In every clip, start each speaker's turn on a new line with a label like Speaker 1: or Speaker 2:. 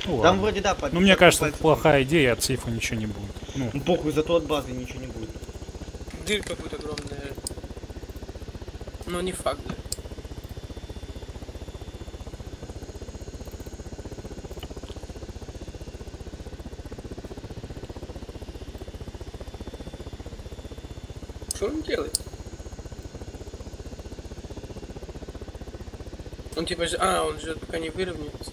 Speaker 1: Ну,
Speaker 2: Там
Speaker 1: ладно.
Speaker 2: вроде да,
Speaker 1: Ну, мне кажется, это плохая идея, от сейфа ничего не будет. Ну,
Speaker 2: похуй, зато от базы ничего не будет.
Speaker 3: Дырка будет огромная. Но не факт, да. Что он делает? Он типа... он ждет, пока не выровняется.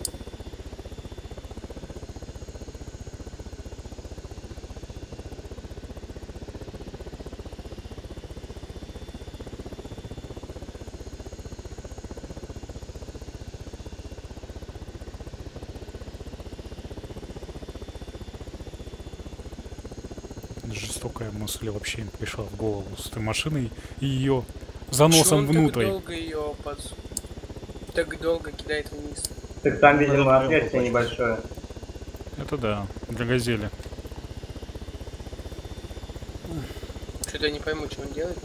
Speaker 1: жестокая мысль вообще им пришла в голову с этой машиной и ее заносом
Speaker 3: Почему он
Speaker 1: внутрь.
Speaker 3: так долго ее так долго кидает вниз?
Speaker 4: Так там, видимо, отверстие небольшое.
Speaker 1: Это да, для газели.
Speaker 3: Что-то я не пойму, что он делает.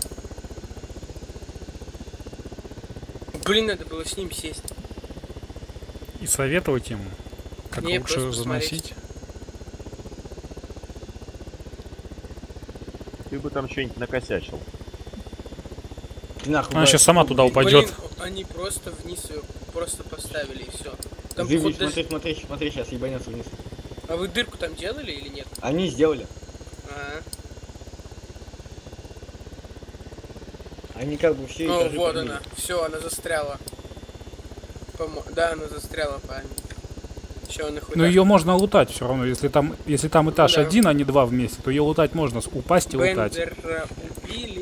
Speaker 3: Блин, надо было с ним сесть.
Speaker 1: И советовать ему, как
Speaker 3: Не,
Speaker 1: лучше
Speaker 3: просто
Speaker 1: заносить.
Speaker 5: Ты бы там что-нибудь накосячил.
Speaker 2: Нахуй,
Speaker 1: Она сейчас сама туда упадет.
Speaker 3: Блин, они просто вниз ее просто поставили и все. Там
Speaker 2: Зыби,
Speaker 3: походу даже...
Speaker 2: смотри, сейчас ебанется вниз.
Speaker 3: А вы дырку там делали или нет?
Speaker 2: Они сделали.
Speaker 3: А,
Speaker 2: Они как бы все
Speaker 3: О,
Speaker 2: этажи
Speaker 3: вот
Speaker 2: подняли.
Speaker 3: она. Все, она застряла. Да, она застряла, парень. Еще она хоть.
Speaker 1: Но ее можно лутать все равно. Если там этаж
Speaker 3: да.
Speaker 1: один, а не два вместе, то ее лутать можно. Упасть и лутать.
Speaker 3: Бендера убили.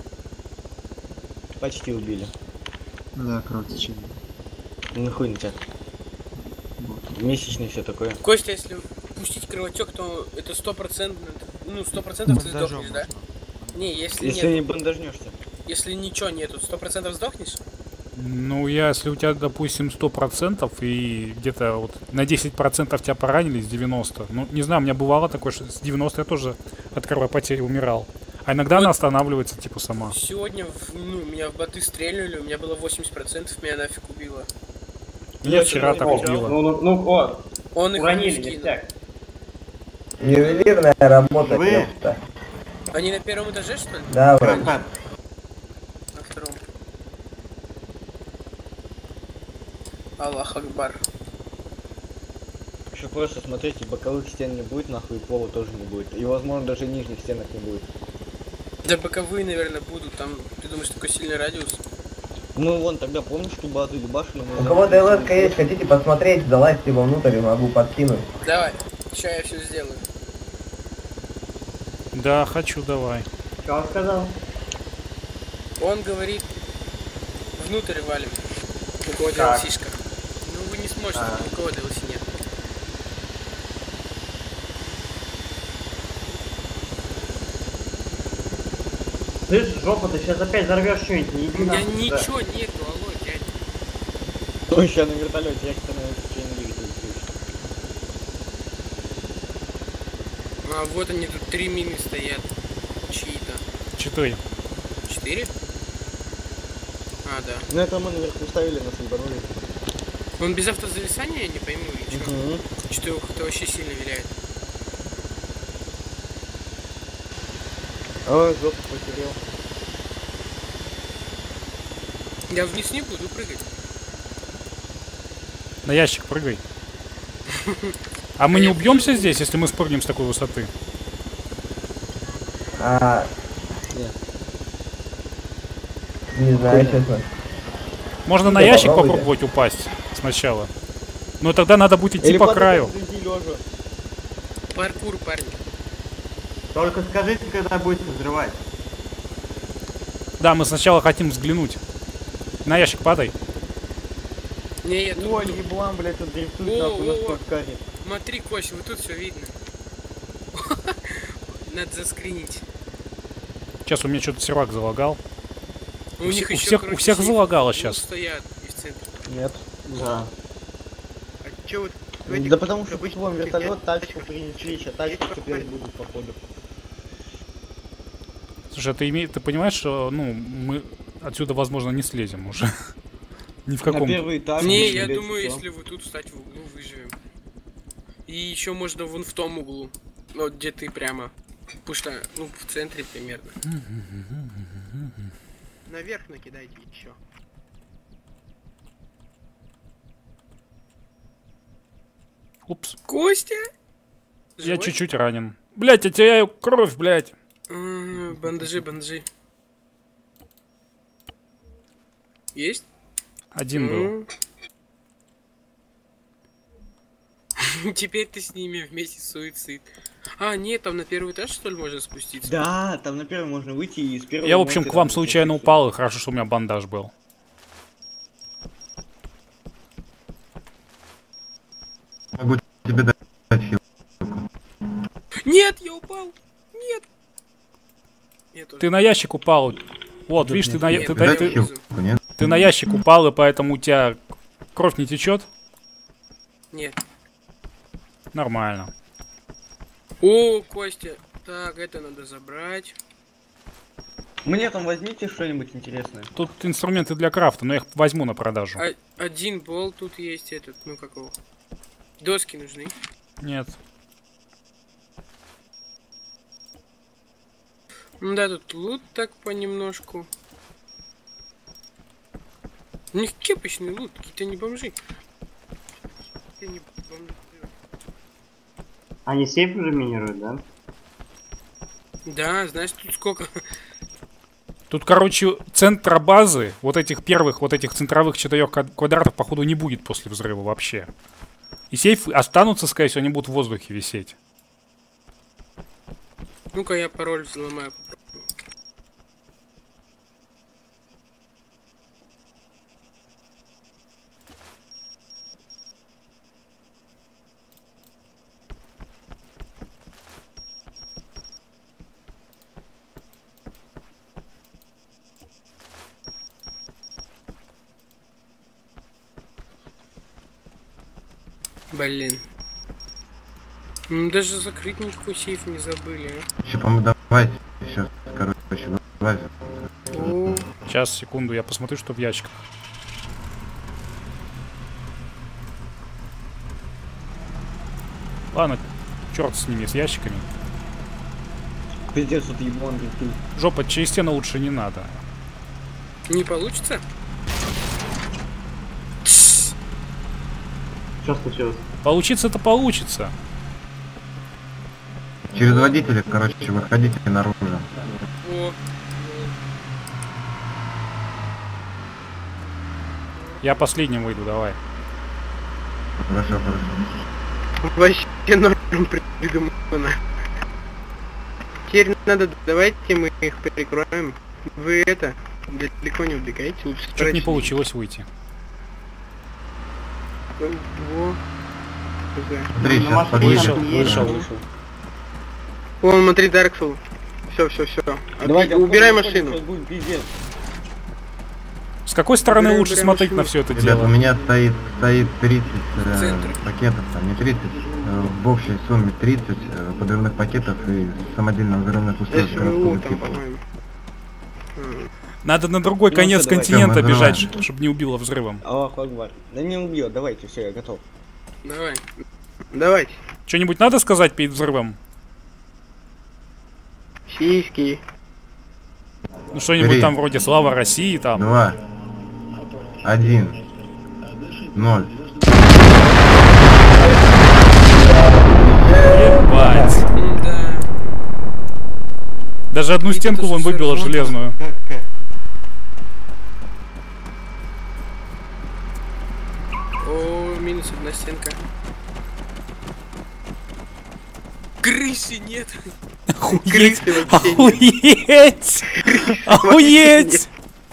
Speaker 2: Почти убили.
Speaker 6: Да, кровотечение.
Speaker 2: Ну хуй на тебя. Месячный все такое.
Speaker 3: Костя, если пустить кровотек, то это 100%, ну 100% ты сдохнешь, да? Не, если
Speaker 2: Если
Speaker 3: нет,
Speaker 2: не бандажнешься.
Speaker 3: если ничего нету, 100% сдохнешь?
Speaker 1: Ну, если у тебя, допустим, 100% и где-то вот на 10% тебя поранили с 90. Ну, не знаю, у меня бывало такое, что с 90 я тоже от кровопотери умирал. А иногда она останавливается, типа, сама.
Speaker 3: Сегодня, меня в боты стрельнули, у меня было 80%, меня нафиг убило.
Speaker 1: Меня вчера так
Speaker 4: О,
Speaker 1: убило.
Speaker 3: Он их
Speaker 4: уронили,
Speaker 3: не скинул.
Speaker 4: ништяк.
Speaker 7: Ювелирная работа,
Speaker 6: Вы?
Speaker 7: ёпта.
Speaker 3: Они на первом этаже, что ли?
Speaker 7: Да,
Speaker 6: Как?
Speaker 3: На втором. Аллах Акбар.
Speaker 2: Еще просто смотрите, боковых стен не будет, нахуй, и пола тоже не будет. И возможно даже нижних стенок не будет.
Speaker 3: Да боковые, наверное, будут. Там, ты думаешь, такой сильный радиус?
Speaker 2: Мы вон тогда, помнишь, что базу ебашили?
Speaker 7: У кого ДЛС есть, хотите посмотреть, залазьте вовнутрь, могу подкинуть.
Speaker 3: Давай, сейчас я все сделаю.
Speaker 1: Да, хочу, давай.
Speaker 4: Что он сказал?
Speaker 3: Он говорит, внутрь валим. У кого
Speaker 4: Так.
Speaker 3: DLC-шка. Ну вы не сможете, у кого DLC нет.
Speaker 4: Слышь, жопа, ты сейчас опять взорвешь что-нибудь, не иди
Speaker 3: У меня
Speaker 4: нахуй сюда.
Speaker 3: ничего нету, алло, дядь.
Speaker 2: Ну еще на вертолете, я становится что-нибудь двигатель включу.
Speaker 3: А вот они тут 3 мины стоят. Чьи-то.
Speaker 1: 4.
Speaker 3: 4? А, да.
Speaker 2: Ну это мы наверху ставили, нас ебанули.
Speaker 3: Он без автозависания, я не пойму, или что? Что его как-то вообще сильно виляет.
Speaker 2: Ой, жопу потерял.
Speaker 3: Я вниз не буду прыгать.
Speaker 1: На ящик прыгай. А мы не убьемся здесь, если мы спрыгнем с такой высоты?
Speaker 7: Не знаю, честно.
Speaker 1: Можно на
Speaker 7: Да,
Speaker 1: ящик
Speaker 7: попробуйте.
Speaker 1: попробовать упасть сначала. Но тогда надо будет идти
Speaker 2: Или
Speaker 1: по
Speaker 2: падать
Speaker 1: краю.
Speaker 2: вблизи лежа.
Speaker 3: Паркур, парни.
Speaker 6: Только скажите, когда будете взрывать.
Speaker 1: Да, мы сначала хотим взглянуть. На ящик падай.
Speaker 3: Не, я тут.
Speaker 2: Ой, еблан, блядь, тут дрифтует
Speaker 3: Во,
Speaker 2: нахуй на
Speaker 3: во, во.
Speaker 2: спорткаре.
Speaker 3: Смотри, Кость, вот тут все видно. Надо заскринить.
Speaker 1: Сейчас у меня что-то сервак залагал.
Speaker 3: У них
Speaker 1: у
Speaker 3: еще,
Speaker 1: всех-
Speaker 3: короче,
Speaker 1: у всех
Speaker 3: сейф
Speaker 1: залагало
Speaker 3: ну,
Speaker 1: щас.
Speaker 3: стоят и в центре.
Speaker 2: Нет.
Speaker 6: Да.
Speaker 8: А чё вот
Speaker 2: Да потому что путевой вертолет, тачку принесли, сейчас тачку теперь будут походу.
Speaker 1: Слушай, а ты понимаешь, что мы отсюда, возможно, не слезем уже. Ни в
Speaker 2: На
Speaker 1: каком.
Speaker 2: первый этаж.
Speaker 3: Не,
Speaker 2: будем
Speaker 3: я
Speaker 2: лезть,
Speaker 3: думаю,
Speaker 2: всё.
Speaker 3: если вы тут встать в углу, выживем. И еще можно вон в том углу. Вот где ты прямо. Потому что, ну, в центре примерно.
Speaker 8: Наверх накидайте еще.
Speaker 1: Упс.
Speaker 3: Костя?
Speaker 1: Я
Speaker 3: Живой?
Speaker 1: чуть-чуть ранен. Блять, я теряю кровь, блять.
Speaker 3: Бандажи. Есть?
Speaker 1: Один был.
Speaker 3: Теперь ты с ними вместе суицид. А, нет, там на первый этаж, что ли, можно спуститься?
Speaker 2: Да, там на первом можно выйти и с первого...
Speaker 1: Я, в общем,
Speaker 2: можете
Speaker 1: к вам
Speaker 2: там
Speaker 1: случайно
Speaker 2: спуститься.
Speaker 1: упал, и хорошо, что у меня бандаж был.
Speaker 9: Могу тебе дать хил.
Speaker 3: Нет, я упал! Нет! Я тоже.
Speaker 1: Ты на ящик упал. Вот, видишь, ты на,
Speaker 3: Нет,
Speaker 1: ты,
Speaker 3: я
Speaker 1: ты-
Speaker 3: внизу.
Speaker 9: Хилку, нет?
Speaker 1: ты на ящик упал, и поэтому у тебя кровь не течет?
Speaker 3: Нет.
Speaker 1: Нормально.
Speaker 3: О, Костя. Так, это надо забрать.
Speaker 2: Мне там возьмите что-нибудь интересное.
Speaker 1: Тут инструменты для крафта, но я их возьму на продажу.
Speaker 3: Один бол тут есть этот, ну какого? Доски нужны.
Speaker 1: Нет.
Speaker 3: Ну да, тут лут так понемножку. У них кепочный лут, какие-то не бомжи. Какие-то не бомжи.
Speaker 4: Они сейф уже минируют, да?
Speaker 3: Да, знаешь, тут сколько.
Speaker 1: Тут, короче, центра базы, вот этих первых, вот этих центровых 4 квадратов, походу, не будет после взрыва вообще. И сейфы останутся, скорее всего, они будут в воздухе висеть.
Speaker 3: Ну-ка я пароль взломаю. Блин. Ну, даже закрыть никакой сейф не забыли,
Speaker 9: Еще, по-моему, давайте. Сейчас, короче, давайте.
Speaker 3: О,
Speaker 1: Сейчас, секунду, я посмотрю, что в ящиках. Ладно, черт с ними, с ящиками.
Speaker 2: Пиздец, тут ебаный ты.
Speaker 1: Жопа, через стену лучше не надо.
Speaker 3: не получится?
Speaker 4: Что случилось?
Speaker 1: Получится-то получится.
Speaker 9: Через водителя, короче, выходите наружу.
Speaker 3: О,
Speaker 1: Я последним выйду, давай.
Speaker 9: Хорошо, хорошо.
Speaker 8: Вообще норм придумано. Теперь надо, давайте мы их перекроем. Вы это, далеко не убегайте, лучше
Speaker 1: Что-то не получилось выйти.
Speaker 8: Во.
Speaker 9: Смотри,
Speaker 4: Ну,
Speaker 9: сейчас
Speaker 4: машина
Speaker 1: Вышел,
Speaker 9: подъедем.
Speaker 1: вышел.
Speaker 2: Вышел.
Speaker 8: Вон, смотри, Dark Soul. Все.
Speaker 2: Давайте
Speaker 8: Убирай
Speaker 2: обходим,
Speaker 8: машину.
Speaker 2: сейчас будет пиздец.
Speaker 1: С какой стороны
Speaker 3: Убираем,
Speaker 1: лучше
Speaker 3: убираем
Speaker 1: смотреть на
Speaker 3: машину.
Speaker 1: все это
Speaker 9: Ребят, у
Speaker 1: дело?
Speaker 9: меня стоит 30
Speaker 3: центре.
Speaker 9: пакетов, там не 30, в общей сумме 30 подрывных пакетов и самодельных взрывных устройств
Speaker 8: СВУ
Speaker 9: городского
Speaker 8: там,
Speaker 9: типа.
Speaker 8: по-моему.
Speaker 1: Надо на другой
Speaker 2: Ну,
Speaker 1: конец
Speaker 2: всё, давай.
Speaker 1: континента
Speaker 9: Всё, мы
Speaker 1: бежать,
Speaker 9: взрываем.
Speaker 1: чтобы не убило взрывом.
Speaker 2: Аллах Акбар. Да не убьет, давайте, все, я готов.
Speaker 3: давай.
Speaker 8: Давайте.
Speaker 1: Что-нибудь надо сказать перед взрывом?
Speaker 8: Сиськи.
Speaker 1: Ну что-нибудь
Speaker 9: 3,
Speaker 1: там вроде «Слава России» там.
Speaker 9: 2, 1, 0.
Speaker 1: Ебать.
Speaker 3: Да.
Speaker 1: Даже одну
Speaker 3: И
Speaker 1: стенку
Speaker 3: тут
Speaker 1: вон
Speaker 3: уже
Speaker 1: выбило
Speaker 3: всё
Speaker 1: железную.
Speaker 3: О, минус одна стенка. Крыши нет.
Speaker 1: Охуеть!
Speaker 8: Крысы вообще
Speaker 1: Охуеть! Охуеть!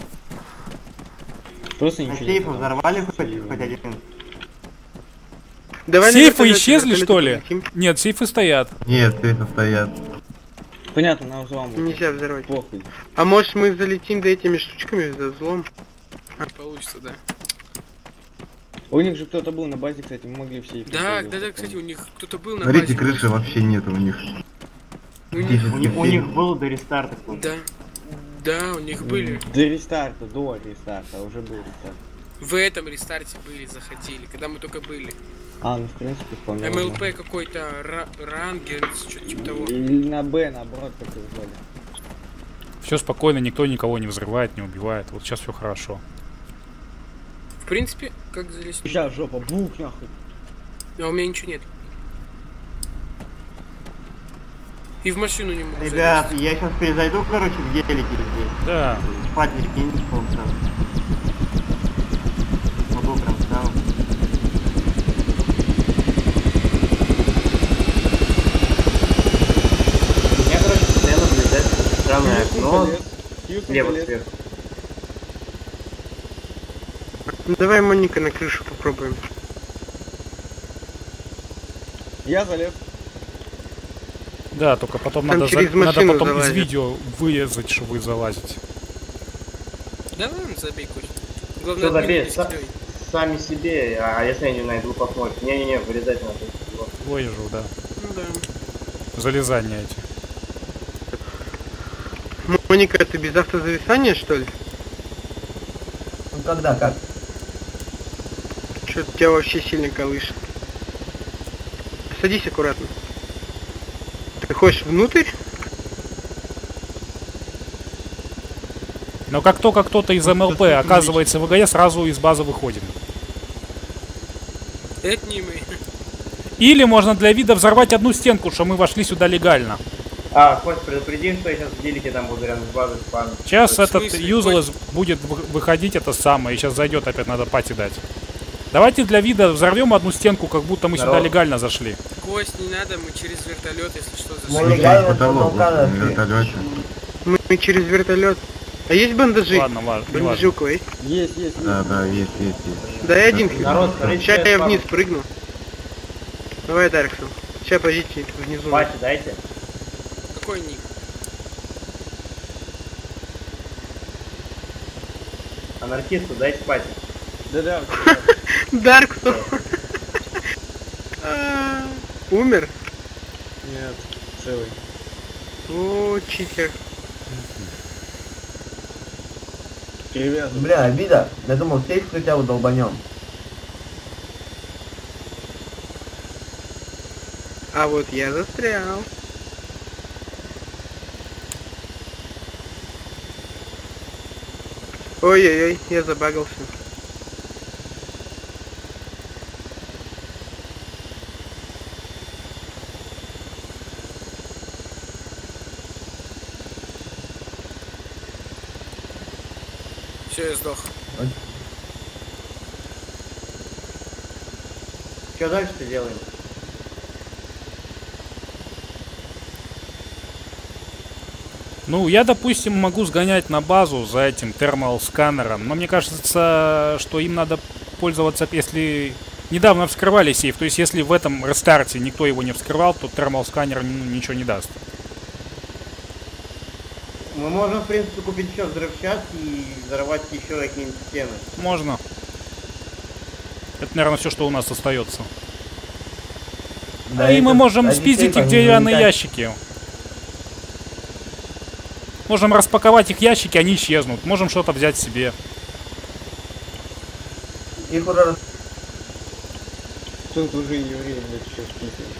Speaker 2: Просто
Speaker 6: А
Speaker 2: ничего не
Speaker 6: сейфы
Speaker 2: понял.
Speaker 6: взорвали хоть один?
Speaker 8: Давай на
Speaker 1: Сейфы
Speaker 8: вертолёте,
Speaker 1: исчезли,
Speaker 8: вертолёте
Speaker 1: что ли?
Speaker 8: полетим.
Speaker 1: Нет, сейфы стоят.
Speaker 9: Нет, сейфы стоят.
Speaker 2: Понятно, на взлом.
Speaker 8: Нельзя взорвать.
Speaker 2: Похуй.
Speaker 8: А может мы залетим за этими штучками, за взлом?
Speaker 3: Получится, да.
Speaker 2: У них же кто-то был на базе, кстати, мы могли все их
Speaker 3: Да,
Speaker 2: использовать, я
Speaker 3: кстати, у них кто-то был на
Speaker 9: Смотрите,
Speaker 3: базе.
Speaker 9: крыши вообще нет у них.
Speaker 3: У них,
Speaker 4: У них был до рестарта.
Speaker 3: да. Да, у них
Speaker 2: помню.
Speaker 3: были.
Speaker 2: До рестарта, до рестарта, уже был рестарт.
Speaker 3: В этом рестарте были, заходили, когда мы только были.
Speaker 2: А, ну в принципе вполне возможно.
Speaker 3: МЛП какой-то, Рангенс, что-то типа того.
Speaker 2: Или на Б, наоборот, такой звали.
Speaker 1: Все спокойно, никто никого не взрывает, не убивает. Вот сейчас все хорошо.
Speaker 3: В принципе, как залезть?
Speaker 2: Сейчас жопа, бук нахуй.
Speaker 3: А у меня ничего нет. И в машину не могу
Speaker 6: Ребят,
Speaker 3: залезть.
Speaker 6: я сейчас перезайду, короче, в гелике здесь.
Speaker 1: Да.
Speaker 6: Спать не киньте полчаса. Могу прям сразу.
Speaker 4: Я, короче, постоянно наблюдаю странное окно. Слева сверху.
Speaker 8: Ну, давай, Моника, на крышу попробуем.
Speaker 2: Я залез.
Speaker 1: Да, только потом
Speaker 8: Там
Speaker 1: надо,
Speaker 8: через
Speaker 1: надо
Speaker 8: машину
Speaker 1: потом из
Speaker 8: залазит.
Speaker 1: видео вырезать, что вы залазите.
Speaker 3: Да ладно, забей, Коль. Главное,
Speaker 4: Что забей,
Speaker 3: админ не скидывай.
Speaker 4: сами себе, а если я не найду, посмотрим. Не-не-не, вырезать надо.
Speaker 1: Вырежу, да.
Speaker 3: Ну да.
Speaker 1: Залезания эти.
Speaker 8: Моника, ты без автозависания, что ли?
Speaker 7: Ну когда, как?
Speaker 8: Что-то тебя вообще сильно колышет. Садись аккуратно. Ты хочешь внутрь?
Speaker 1: Но как только кто-то из МЛП оказывается в ВГС, сразу из базы выходим.
Speaker 3: Это не мы.
Speaker 1: Или можно для вида взорвать одну стенку, что мы вошли сюда легально.
Speaker 4: Кость, предупреди, что я сейчас в делике там буду рядом с базой спам.
Speaker 1: Сейчас
Speaker 3: В
Speaker 1: этот
Speaker 3: смысле?
Speaker 1: юзлес будет выходить это самое, и сейчас зайдет опять, надо пати дать. Давайте для вида взорвем одну стенку, как будто мы сюда легально зашли.
Speaker 3: Кость, не надо, мы через вертолет, если что,
Speaker 7: Мы
Speaker 3: зашли.
Speaker 7: легально
Speaker 9: Потолок,
Speaker 7: туда
Speaker 9: на
Speaker 7: зашли.
Speaker 9: вертолете.
Speaker 8: Мы через вертолет. А есть бандажи?
Speaker 1: Ладно, ладно, не
Speaker 8: Бандажи у кого есть?
Speaker 2: Есть, есть.
Speaker 9: Да, да, есть.
Speaker 8: Дай один хит.
Speaker 4: Народ, смотрите,
Speaker 8: Сейчас я
Speaker 4: спам.
Speaker 8: вниз прыгну. Давай, Дарксон. Сейчас позите внизу.
Speaker 4: Пати дайте.
Speaker 3: Какой ник?
Speaker 4: Анархисту дайте пати.
Speaker 2: Да-да.
Speaker 8: Дарксон. Умер?
Speaker 2: Нет, целый.
Speaker 8: О, читер.
Speaker 2: Перевязан.
Speaker 7: Бля, обида. Я думал, сеть хотя бы долбанем.
Speaker 8: А вот я застрял. Ой-ой-ой, я забагался.
Speaker 3: Все, я сдох.
Speaker 4: Что дальше-то делаем?
Speaker 1: Ну, я, допустим, могу сгонять на базу за этим термал-сканером, но мне кажется, что им надо пользоваться, если недавно вскрывали сейф, то есть если в этом рестарте никто его не вскрывал, то термал-сканер ничего не даст.
Speaker 4: Мы можем, в принципе, купить еще взрывчатки и взорвать еще какие-нибудь стены.
Speaker 1: Можно. Это, наверное, все, что у нас остается.
Speaker 7: Да,
Speaker 1: И мы
Speaker 7: это-
Speaker 1: можем
Speaker 7: они
Speaker 1: спиздить
Speaker 7: сейф,
Speaker 1: их
Speaker 7: они
Speaker 1: деревянные
Speaker 7: наверняка-
Speaker 1: ящики. Можем распаковать их ящики, они исчезнут. Можем что-то взять себе.
Speaker 7: Их уже
Speaker 2: Тут уже не время, это сейчас списываешь.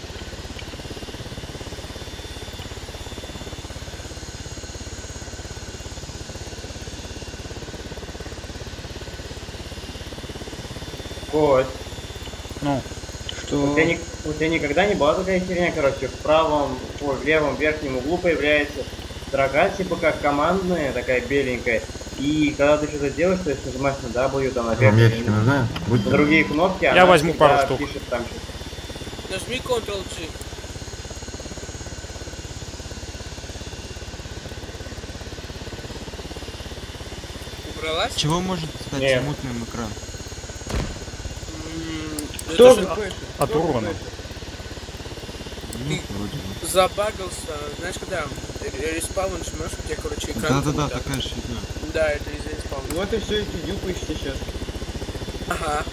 Speaker 4: Кость.
Speaker 1: Ну,
Speaker 2: Что?
Speaker 4: У тебя никогда не была такая херня, короче, в правом, в левом верхнем углу появляется строка, типа как командная, такая беленькая. И когда ты что-то делаешь, то есть нажимаешь на W, там на
Speaker 9: Вам ящики нужны? Будьте.
Speaker 4: другие кнопки,
Speaker 1: Я
Speaker 4: она
Speaker 1: возьму
Speaker 4: всегда
Speaker 1: пару штук.
Speaker 4: пишет там что-то.
Speaker 3: Нажми Ctrl-G. Убралась?
Speaker 10: Чего может стать
Speaker 4: Нет.
Speaker 10: мутным экран?
Speaker 2: Кто
Speaker 3: Это
Speaker 2: же
Speaker 1: от урона.
Speaker 10: Ну, вроде бы.
Speaker 3: забагался. Знаешь, когда респаун жмешь, у тебя, короче, экран.
Speaker 10: Да-да-да,
Speaker 3: какой-то.
Speaker 10: такая же фигня.
Speaker 3: Да, это из-за респауна.
Speaker 2: Вот и все, эти дюпаешь сейчас.
Speaker 3: Ага.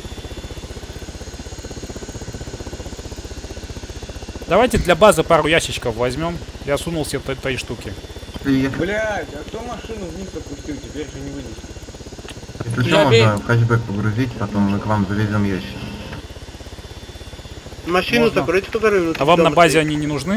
Speaker 1: давайте для базы пару ящичков возьмем. Я сунул себе этой штуки.
Speaker 2: Блядь, а кто машину вниз опустил? Теперь же не вынесет.
Speaker 9: Если что, можно в хэтчбэк погрузить, потом мы к вам завезем ящик.
Speaker 8: Машину
Speaker 2: Можно.
Speaker 8: закройте, которая внутри
Speaker 1: А вам на
Speaker 8: дома
Speaker 1: базе
Speaker 8: стоит.
Speaker 1: они не нужны?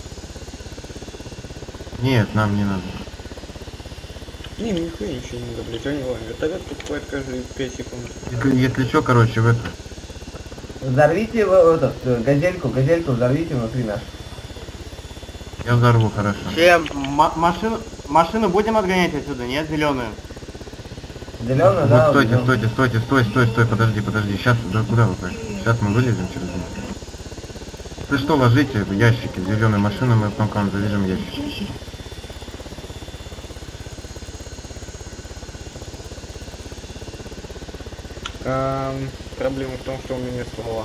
Speaker 9: Нет, нам не надо.
Speaker 2: Не, нихуя ничего не надо, блядь, они ладно. Вертолет покупает каждые 5 секунд.
Speaker 9: Если что, короче, в это...
Speaker 7: Взорвите его, газельку взорвите внутри наш.
Speaker 9: Я взорву, хорошо.
Speaker 8: Всем.
Speaker 6: Машину будем отгонять отсюда, нет, зеленую?
Speaker 7: Зеленый,
Speaker 9: Вот
Speaker 7: да?
Speaker 9: стойте,
Speaker 7: зелёный.
Speaker 9: стой, подожди. Сейчас, да куда вы пошли? Сейчас мы вылезем через него. Ты что, ложите в ящики, зеленую машину, мы потом к вам завезем ящики.
Speaker 2: Проблема в том, что у меня ствола.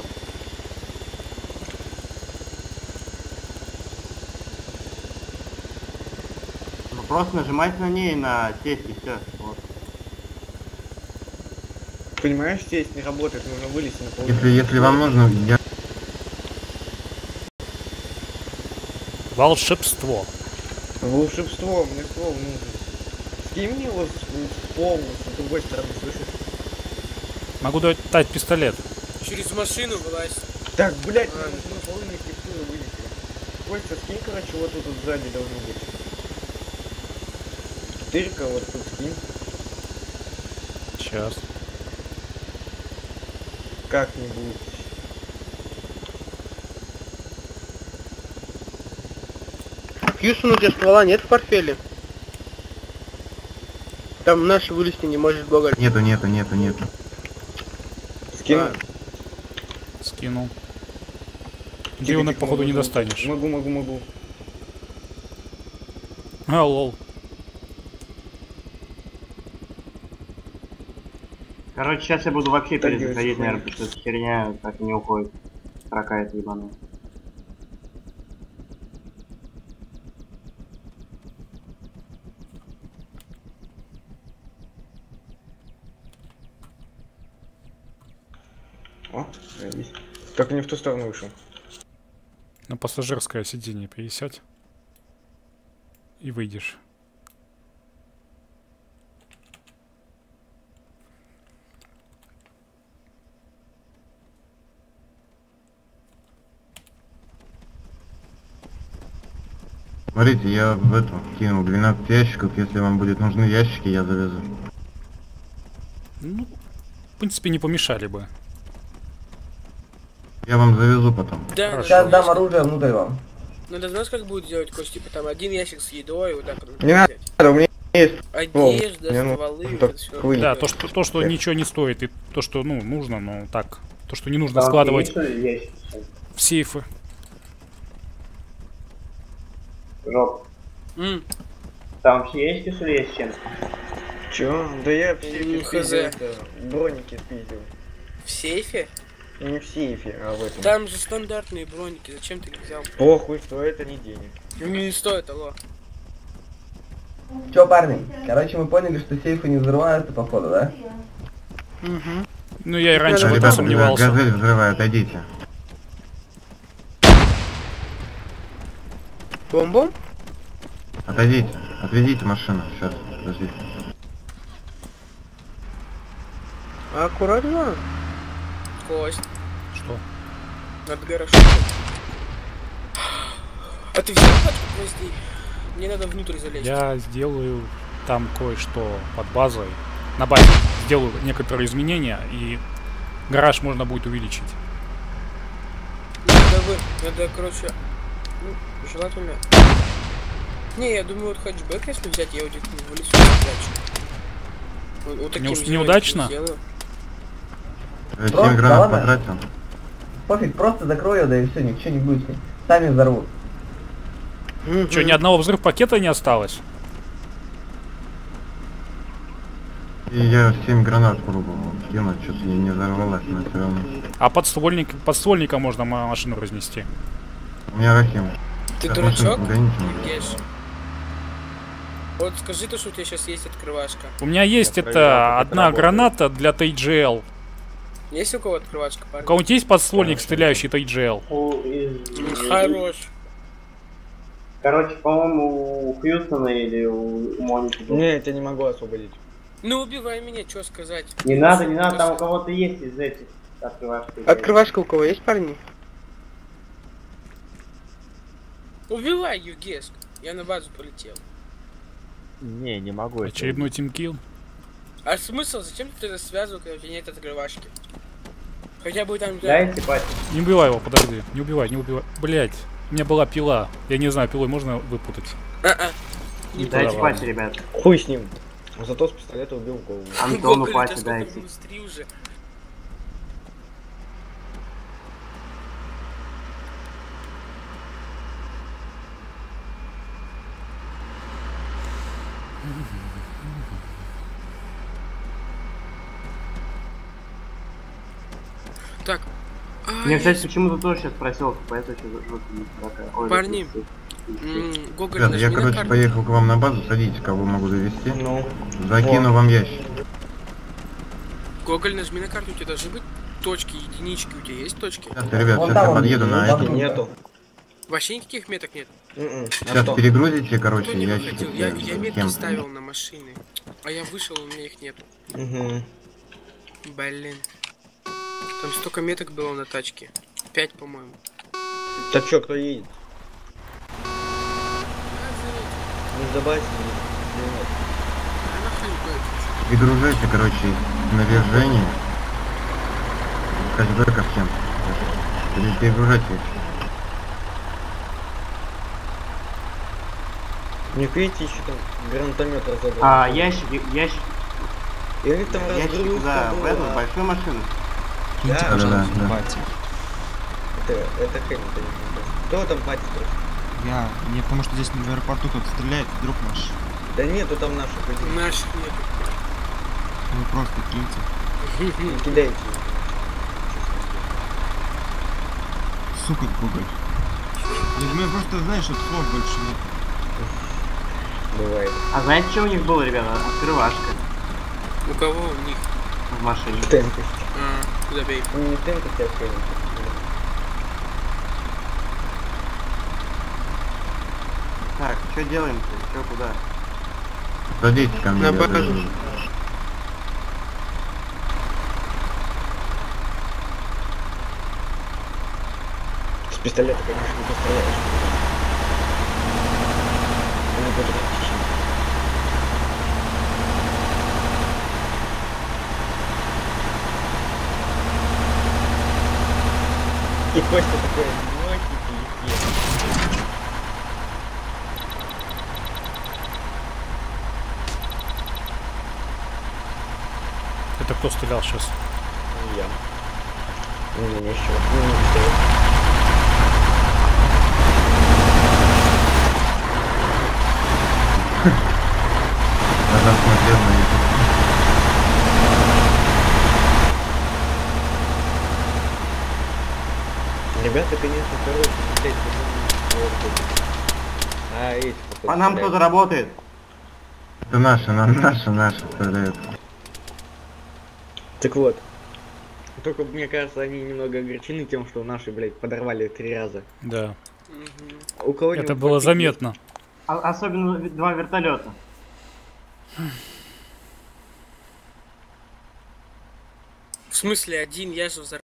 Speaker 6: Ну просто нажимать на ней на сесть и все. Вот.
Speaker 2: Понимаешь, здесь не работает, нужно вылезти на пол.
Speaker 9: Если вам нужно, я...
Speaker 1: Волшебство.
Speaker 2: Волшебство, мне ствол нужен. Скинь мне его в пол с другой стороны, слышишь?
Speaker 1: Могу дать пистолет.
Speaker 3: Через машину вылазь.
Speaker 2: Так, блядь, мне нужно наполовину текстуры вылезти. Костя, скинь, короче, вот тут сзади должно быть. Тырка вот тут скинь.
Speaker 1: Сейчас.
Speaker 2: Как-нибудь.
Speaker 8: Хьюстон, у тебя ствола нет в портфеле? Там наш вылезти не может, бога.
Speaker 9: Нету.
Speaker 2: Скину.
Speaker 1: Скинул. Дилана, походу, не достанешь.
Speaker 2: Могу.
Speaker 1: А, лол.
Speaker 6: Короче, сейчас я буду вообще
Speaker 2: Так,
Speaker 6: перезаходить,
Speaker 2: девочки,
Speaker 6: наверное, потому что эта херня так и не уходит. Строка эта ебаная.
Speaker 2: О, заебись. Только не в ту сторону вышел.
Speaker 1: На пассажирское сиденье пересядь. И выйдешь.
Speaker 9: Смотрите, я в эту кинул 12 ящиков, если вам будет нужны ящики, я завезу.
Speaker 1: Ну, в принципе, не помешали бы.
Speaker 9: Я вам завезу потом.
Speaker 3: Да,
Speaker 1: Хорошо.
Speaker 7: Сейчас дам оружие внутрь вам.
Speaker 3: Надо знать, как будет делать, Кость, типа там один ящик с едой, вот так вот.
Speaker 2: Не надо, у меня есть.
Speaker 3: Одежда,
Speaker 2: мне
Speaker 3: стволы,
Speaker 2: нужно
Speaker 3: вот это всё.
Speaker 2: такой.
Speaker 1: Да, то, что ничего не стоит, и то, что, ну, нужно, но так. То, что не нужно складывать в сейфы.
Speaker 4: Жоп. Там вообще есть что ли есть чем?
Speaker 2: Чё? Да я в сейфе
Speaker 3: хз.
Speaker 2: спиздил это, броники спиздил.
Speaker 3: В сейфе?
Speaker 2: Не в сейфе, а в этом.
Speaker 3: Там же стандартные броники, зачем ты их взял?
Speaker 2: Похуй, что это не денег.
Speaker 3: Не стоит, алло.
Speaker 7: Чё, парни? Короче, мы поняли, что сейфы не взрываются, походу, да?
Speaker 1: Ну, я и раньше в этом
Speaker 9: Ребята,
Speaker 1: сомневался.
Speaker 9: газель взрывает, отойдите.
Speaker 8: Бом-бом?
Speaker 9: Отойдите, отведите машину, сейчас, подождите.
Speaker 8: Аккуратно.
Speaker 3: Кость,
Speaker 1: Что?
Speaker 3: над гаражом. А ты взял пачку гвоздей? Мне надо внутрь залезть.
Speaker 1: Я сделаю там кое-что под базой. На базе сделаю некоторые изменения, и гараж можно будет увеличить.
Speaker 3: Надо, короче, ну, желательно... Не, я думаю, вот хэтчбэк, если взять, я вот в лесу удачно. Вот таким сделать
Speaker 1: Неудачно?
Speaker 3: сделаю.
Speaker 9: 7
Speaker 7: Просто,
Speaker 9: гранат
Speaker 7: ладно.
Speaker 9: потратил.
Speaker 7: Пофиг, просто закрой ее, да и все, ничего не будет с ней. Сами взорвут.
Speaker 1: Что, ни одного взрыв пакета не осталось?
Speaker 9: И я 7 гранат пробовал кинуть, что-то не взорвалась, но все равно.
Speaker 1: А подствольника можно машину разнести.
Speaker 9: У меня Рахим.
Speaker 3: Ты
Speaker 9: Сейчас
Speaker 3: дурачок?
Speaker 9: машину погоните.
Speaker 3: Геш. Вот скажи то, что у тебя сейчас есть открывашка.
Speaker 1: У меня есть это одна граната для TGL.
Speaker 3: Есть у кого открывашка,
Speaker 1: У
Speaker 3: парень?
Speaker 1: кого-нибудь есть подствольник, стреляющий TGL?
Speaker 3: Хорош.
Speaker 4: Короче, по-моему, у Хьюстона или у Моники.
Speaker 2: Не, я тебя не могу освободить.
Speaker 3: Ну убивай меня, что сказать.
Speaker 4: Не надо, там у кого-то есть из этих открывашек.
Speaker 8: Открывашка у кого есть, парни?
Speaker 3: Убивай, Югеск. Я на базу полетел.
Speaker 5: Не могу. это.
Speaker 1: Очередной тимкилл.
Speaker 3: А смысл? Зачем ты это связывал, когда у тебя нет открывашки? Хотя бы там...
Speaker 4: Дайте пати.
Speaker 1: Не убивай его, подожди. Не убивай, не убивай. Блять, у меня была пила. Я не знаю, пилой можно выпутать.
Speaker 4: Дайте
Speaker 1: ладно.
Speaker 4: пати, ребят.
Speaker 2: Хуй с ним. Зато с пистолета убил голову.
Speaker 4: Антону
Speaker 3: Гоголь,
Speaker 4: пати
Speaker 3: это
Speaker 4: дайте.
Speaker 3: сколько минус 3 уже. Так.
Speaker 4: Мне, кстати, почему-то тоже сейчас проселка, поэтому сейчас
Speaker 3: Парни, Гоголь,
Speaker 9: Ребята, я,
Speaker 3: нажми на
Speaker 9: короче,
Speaker 3: карту.
Speaker 9: поехал к вам на базу, садитесь, кого могу завести.
Speaker 2: Ну.
Speaker 9: Закину вам ящик.
Speaker 3: Гоголь, нажми на карту, у тебя должны быть точки, единички. У тебя есть точки?
Speaker 9: Сейчас, ребят,
Speaker 7: Вон
Speaker 9: сейчас я
Speaker 7: там он,
Speaker 9: подъеду на
Speaker 7: вон
Speaker 9: это.
Speaker 2: Нету.
Speaker 3: Вообще никаких меток нет.
Speaker 9: Сейчас перегрузите, короче,
Speaker 3: Кто не
Speaker 9: ящики.
Speaker 3: выходил? Я метки
Speaker 9: Всем.
Speaker 3: ставил на машины. А я вышел, у меня их нету. Блин. Там столько меток было на тачке. 5, по-моему.
Speaker 2: Так чё, кто едет? Не забавьте.
Speaker 9: Перегружайте, короче, снаряжение. Кэшбэка всем. Перегружайте.
Speaker 2: Не видите, еще там гранатомет разобрал.
Speaker 4: Ящик.
Speaker 2: Или там
Speaker 4: Ящик
Speaker 2: разгрузка
Speaker 4: за
Speaker 2: была.
Speaker 4: эту большую машину.
Speaker 2: Да,
Speaker 9: Да.
Speaker 2: это хрень. Кто там пати строит?
Speaker 10: Я. Не потому что здесь в аэропорту кто-то стреляет, вдруг наш.
Speaker 2: Да нету там наших людей.
Speaker 3: Наших нет.
Speaker 10: Вы просто киньте.
Speaker 2: Не кидайте.
Speaker 10: Сука, Гоголь. У меня просто, знаешь, вот слов больше нет.
Speaker 2: Бывает.
Speaker 4: А знаете, что у них было, ребята? Открывашка
Speaker 3: У кого у них?
Speaker 4: в машине.
Speaker 2: Темпы.
Speaker 3: Забей.
Speaker 2: Не темпы тебя хрень.
Speaker 4: Так, что делаем-то? Что куда?
Speaker 9: Садитесь ко мне.
Speaker 8: На
Speaker 9: я
Speaker 8: базу.
Speaker 9: завезу.
Speaker 2: С пистолета, конечно, не постреляешь. Не буду тактичен. И Костя такой, пипец.
Speaker 1: Это кто стрелял сейчас?
Speaker 2: Я. Ну, меня еще. Ну, не пистолет.
Speaker 9: Назад смотрел на YouTube.
Speaker 2: Ребята, конечно, короче, блядь, а эти...
Speaker 4: По нам кто-то работает.
Speaker 9: Это наши стреляют.
Speaker 2: Так вот. Только, мне кажется, они немного огорчены тем, что наши, блядь, подорвали 3 раза.
Speaker 1: Да.
Speaker 2: У кого-нибудь
Speaker 1: Это было
Speaker 2: вообще
Speaker 1: заметно.
Speaker 4: Особенно 2 вертолета.
Speaker 3: В смысле один, я же взорвал.